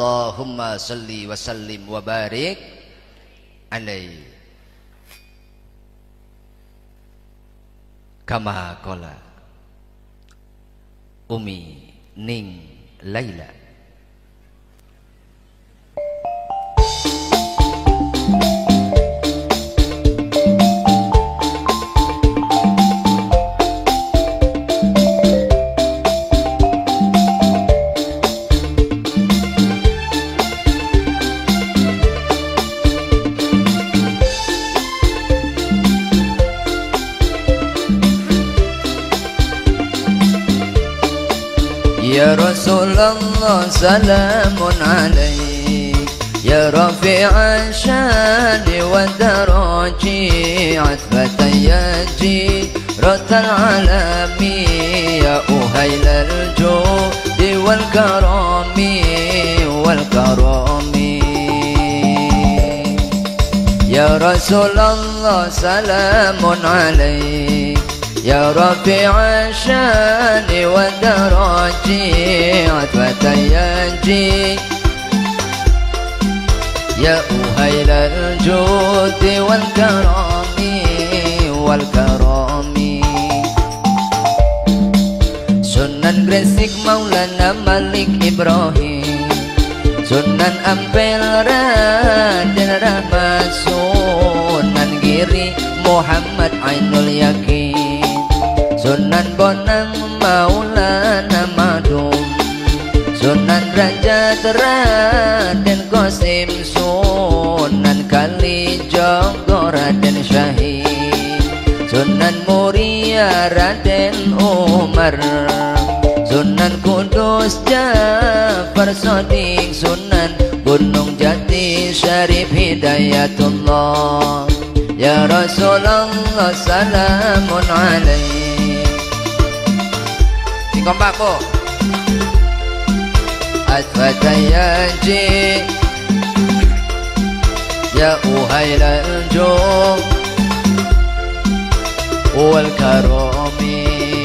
Allahumma salli wa sallim wa barik alaihi kama qala Umi Ning Laila. Ya Rasulullah salamun alaik ya rafi'an syani wa daraji atfatan yaji ratal alami ya uhailal judi wal karami ya Rasulullah salamun alaik ya rafi'an syani wa daraji atfatan yaji ya uhailal judi wal karami Sunan Gresik Maulana Malik Ibrahim Sunan Ampel Raden Rahmat Sunan Giri Muhammad Ainul Yakin Sunan Bonang Maulana Madum Sunan Derajat Raden Qasim Sunan Kalijogo Raden Syahid Sunan Muria Raden Umar Sunan Kudus Jafar Sodik Sunan Gunung Jati Syarif Hidayatullah Ya Rasulullah salamun alaik. Kompak po Atfatayaji ya uhailal jum wal karami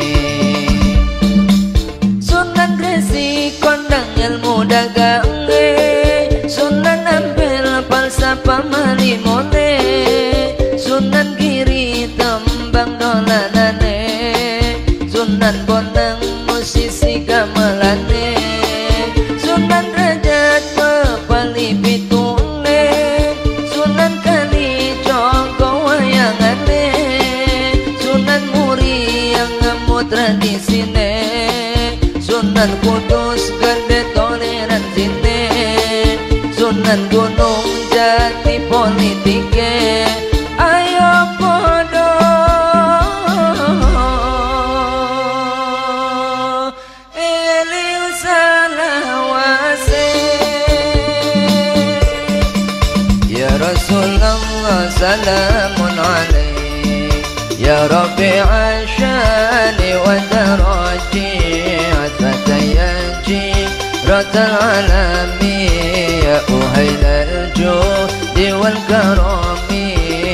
Sunan Gresik kondang ilmu dagang Sunan Ampel falsafah malimone Sunan Giri tembang dolanane Sunan Bonang musisi gamelane Sunan Derajat pepali pitune Sunan Kalijogo wayangane Sunan Muri yang ngemu tradisine Sunan Kudus gede toleransinya Sunan Gunung Jati politike ayo podo eling salawase ya Rasulullah salamun alaik ya rafi'an syani wa daraji atfatayaji ratal alami ya uhailal judi wal karami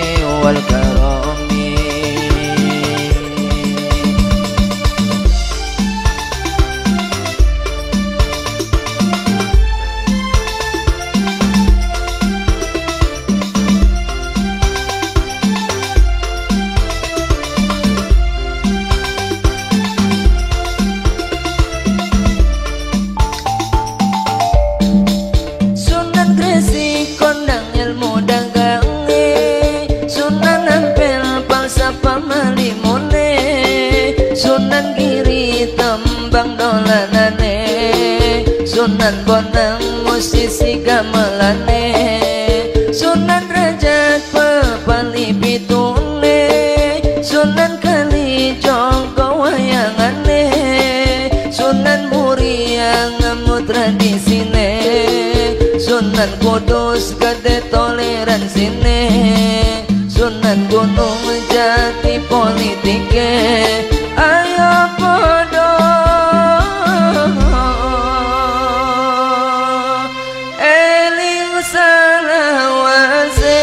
Sunan Gresik kondang ilmu dagang Sunan Ampel falsafah malimone Sunan Giri tembang dolanane Sunan Bonang musisi gamelane Sunan Derajat pepali pitune Sunan Kalijogo wayangane Sunan Muri yang ngemu tradisine Sunan Kudus gede toleransinya Sunan Gunung Jati politike ayo podo eling salawase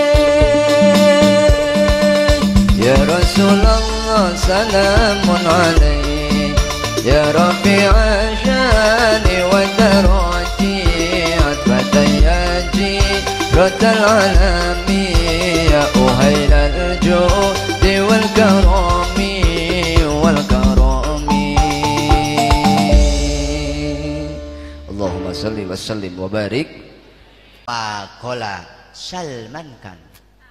ya Rasulullah salamun alaik ya rafi'an syani wa daraji العالمين يا أهيل الجود والكرم والكرم اللهم صل وسلم وبارك Pakola salmankan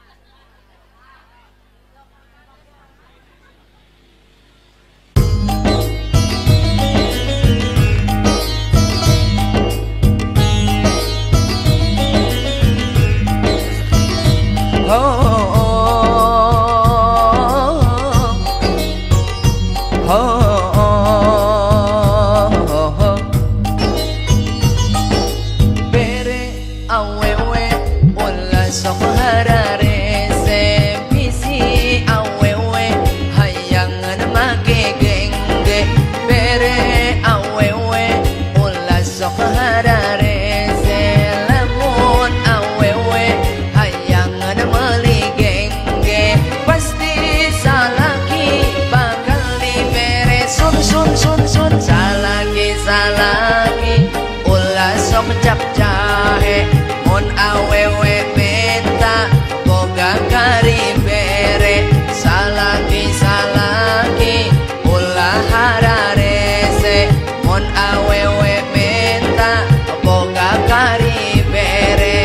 cap jahe mon awewe beta boga kari bere salaki salaki ulah hararese mon awewe beta boga kari bere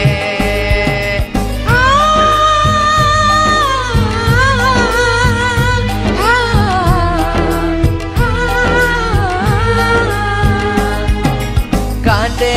kade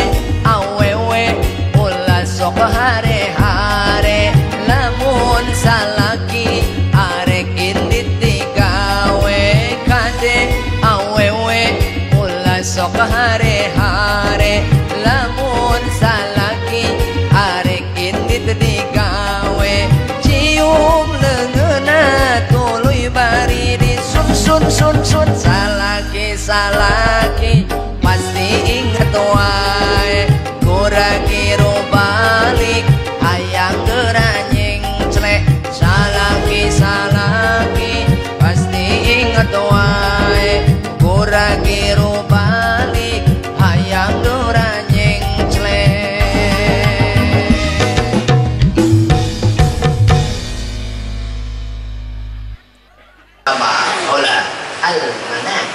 sok hare-hare lamun salaki arek indit digawe kade awewe ulah sok hare-hare lamun salaki arek indit digawe cium leungeuna tuluy bari di sun salaki salaki pasti inget wae kuragi balik hayang geranyeng celek salaki salaki pasti inget wae kuragi balik hayang geranyeng celek apa olah al-manak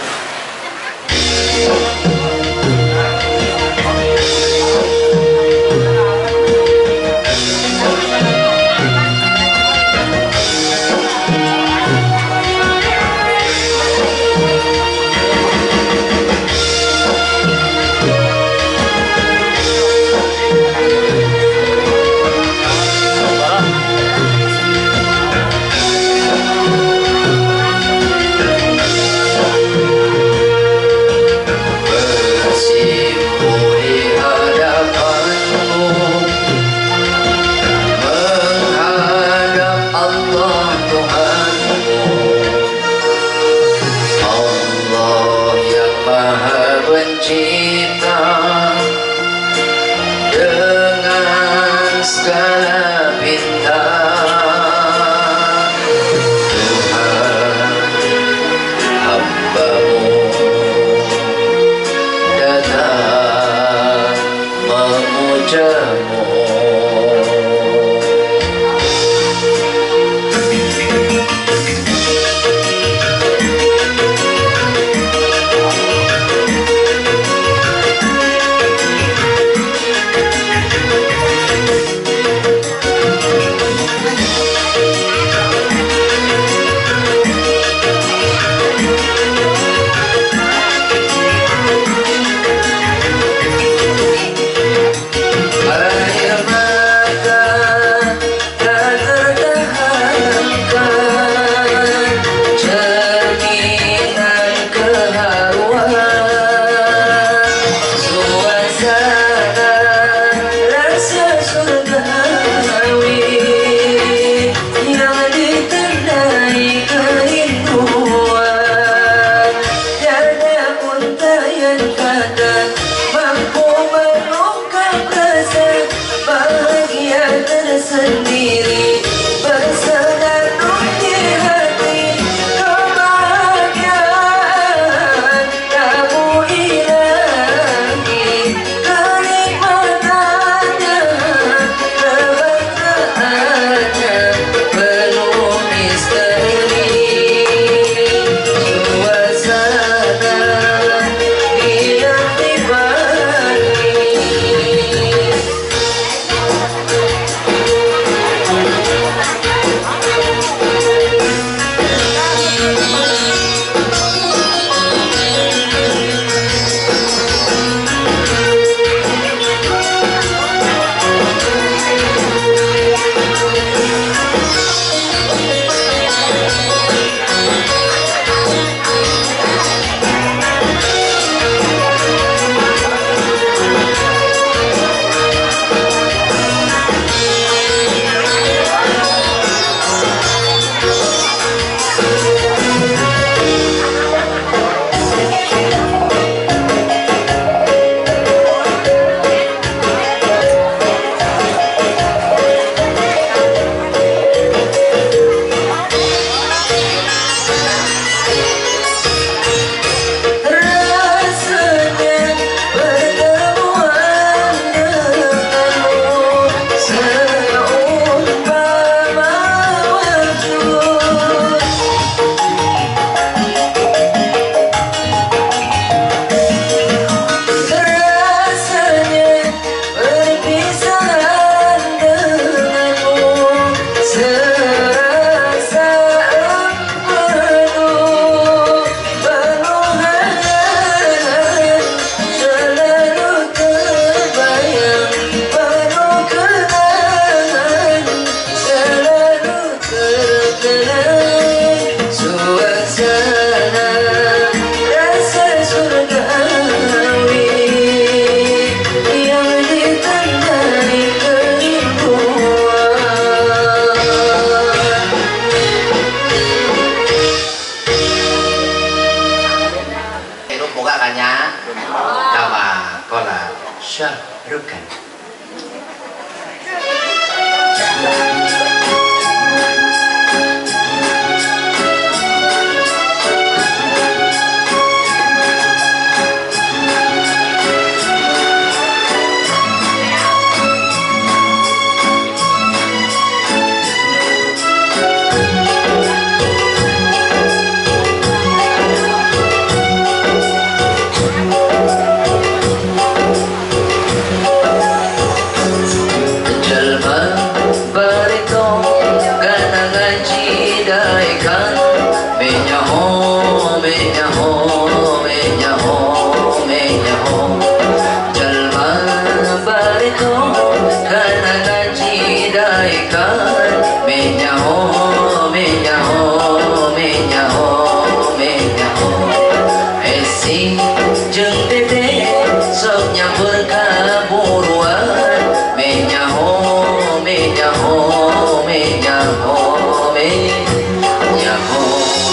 hobe nyaho.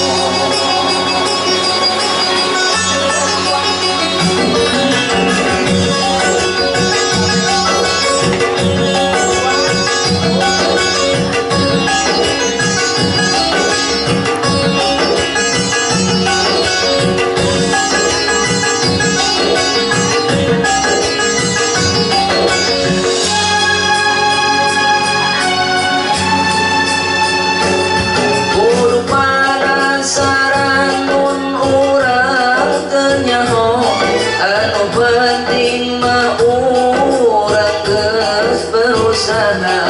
Penting mah urang geus berusaha,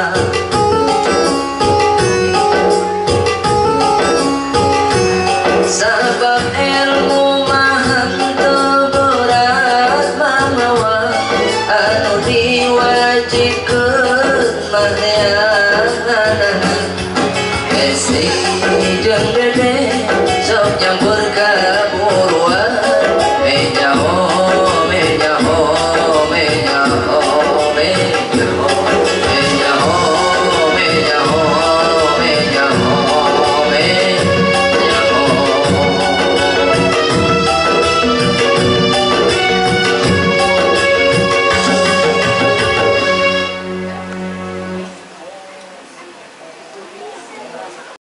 sabab ilmu mah henteu berat mamawa, anu diwajibkeun mah nya hese jeung